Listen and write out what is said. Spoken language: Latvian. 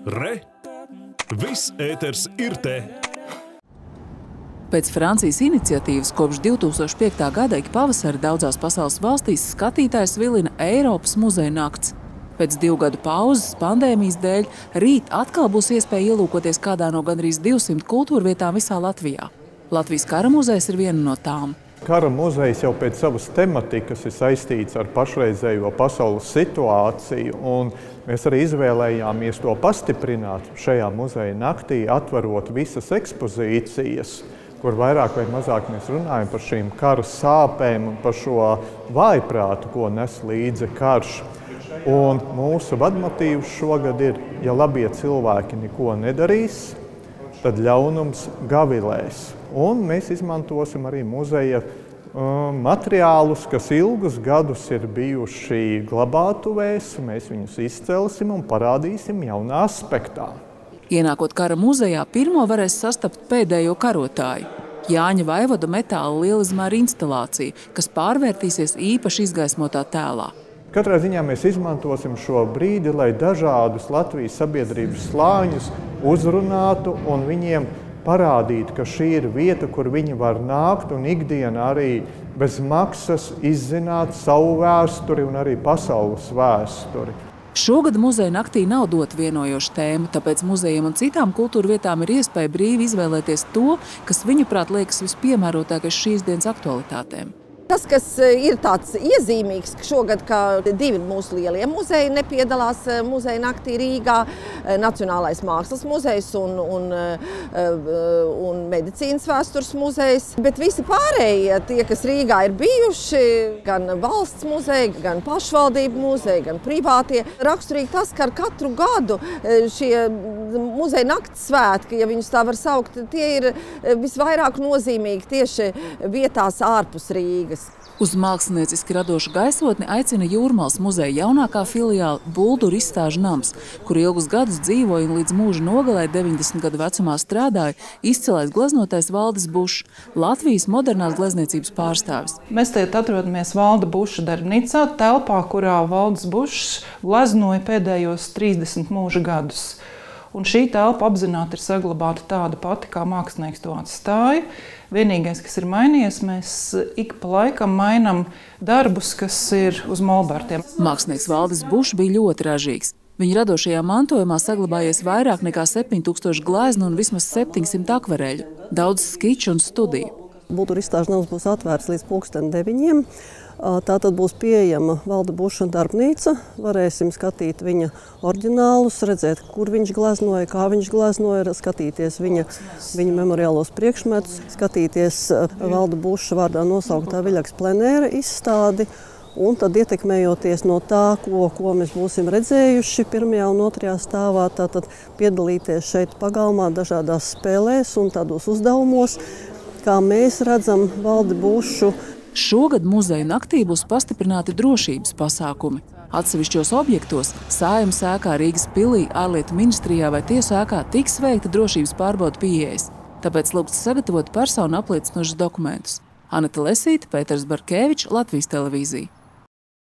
Re! Viss ēters ir te! Pēc Francijas iniciatīvas kopš 2005. gada ik pavasari daudzās pasaules valstīs skatītājs vilina Eiropas muzeja nakts. Pēc 2 gadu pauzes pandēmijas dēļ rīt atkal būs iespēja ielūkoties kādā no gandrīz 200 kultūrvietām visā Latvijā. Latvijas kara muzejs ir viena no tām. Kara muzejs jau pēc savas tematikas ir saistīts ar pašreizējo pasaules situāciju, un mēs arī izvēlējāmies to pastiprināt šajā muzeja naktī, atverot visas ekspozīcijas, kur vairāk vai mazāk mēs runājam par šīm kara sāpēm un par šo vājprātu, ko nes līdzi karš. Un mūsu vadmotīvs šogad ir, ja labie cilvēki neko nedarīs, tad ļaunums gavilēs. Un mēs izmantosim arī muzeja materiālus, kas ilgus gadus ir bijuši glabātuvēs. Mēs viņus izcelsim un parādīsim jaunā aspektā. Ienākot kara muzejā, pirmo varēs sastapt pēdējo karotāju. Jāņa Vaivada metāla lielizmēra instalācija, kas pārvērtīsies īpaši izgaismotā tēlā. Katrā ziņā mēs izmantosim šo brīdi, lai dažādus Latvijas sabiedrības slāņus uzrunātu un viņiem parādītu, ka šī ir vieta, kur viņi var nākt un ikdienā arī bez maksas izzināt savu vēsturi un arī pasaules vēsturi. Šogad muzeja naktī nav dota vienojoša tēma, tāpēc muzejiem un citām kultūrvietām ir iespēja brīvi izvēlēties to, kas viņuprāt liekas vispiemērotākais šīs dienas aktualitātēm. Tas, kas ir tāds iezīmīgs, ka šogad 2 mūsu lielie muzeji nepiedalās muzeja naktī Rīgā, Nacionālais mākslas muzejs un medicīnas vēstures muzejs. Bet visi pārējie, tie, kas Rīgā ir bijuši, gan valsts muzeji, gan pašvaldību muzeji, gan privātie, raksturīgi tas, ka ar katru gadu šie muzeja nakts svētki, ja viņus tā var saukt, tie ir visvairāk nozīmīgi tieši vietās ārpus Rīgas. Uz mākslinieciski radošu gaisotni aicina Jūrmalas muzeja jaunākā filiāla Bulduru izstāžu nams, kur ilgus gadus dzīvoja un līdz mūža nogalē 90 gadu vecumā strādāja izcilais gleznotais Valdis Bušs, Latvijas modernās glezniecības pārstāvis. Mēs tagad atrodamies Valda Buša darbnīcā, telpā, kurā Valdis Bušs gleznoja pēdējos 30 mūža gadus. Un šī telpa apzināti ir saglabāta tāda pati, kā mākslinieks to atstāja. Vienīgais, kas ir mainījies, mēs ik pa laikam mainām darbus, kas ir uz molbertiem. Mākslinieks Valdis Bušs bija ļoti ražīgs. Viņa radošajā mantojumā saglabājies vairāk nekā 7000 gleznu un vismaz 700 akvareļu, daudz skiču un studiju. Bulduru izstāžu nams būs atvērts līdz 9:00. Tātad būs pieejama Valda Buša darbnīca. Varēsim skatīt viņa oriģinālus, redzēt, kur viņš gleznoja, kā viņš gleznoja, skatīties viņa memoriālos priekšmetus, skatīties Valda Buša vārdā nosauktā Viļaks plenēra izstādi. Un tad ietekmējoties no tā, ko mēs būsim redzējuši 1. un 2. stāvā, tātad piedalīties šeit pagalmā dažādās spēlēs un tādos uzdevumos, kā mēs redzam Valdi Bušu. Šogad muzeja naktī būs pastiprināti drošības pasākumi. Atsevišķos objektos, Saeimas ēkā, Rīgas pilī, ārlietu ministrijā vai tiesu ēkā tiks veikta drošības pārbaude pieejas. Tāpēc lūgts sagatavot personu apliecinošus dokumentus. Aneta Lesīte, Pēters Barkevičs, Latvijas televīzija.